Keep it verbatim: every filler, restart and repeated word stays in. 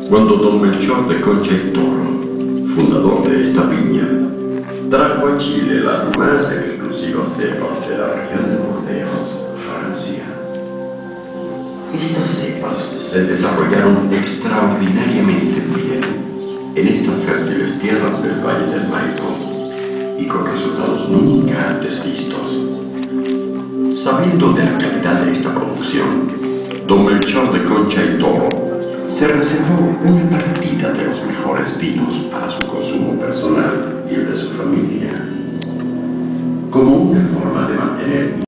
Cuando don Melchor de Concha y Toro, fundador de esta viña, trajo a Chile las más exclusivas cepas de la región de Burdeos, Francia. Estas cepas se desarrollaron extraordinariamente bien en estas fértiles tierras del Valle del Maipo y con resultados nunca antes vistos. Sabiendo de la calidad de esta producción, don Melchor de Concha y Toro se reservó una partida de los mejores vinos para su consumo personal y el de su familia, como una forma de mantener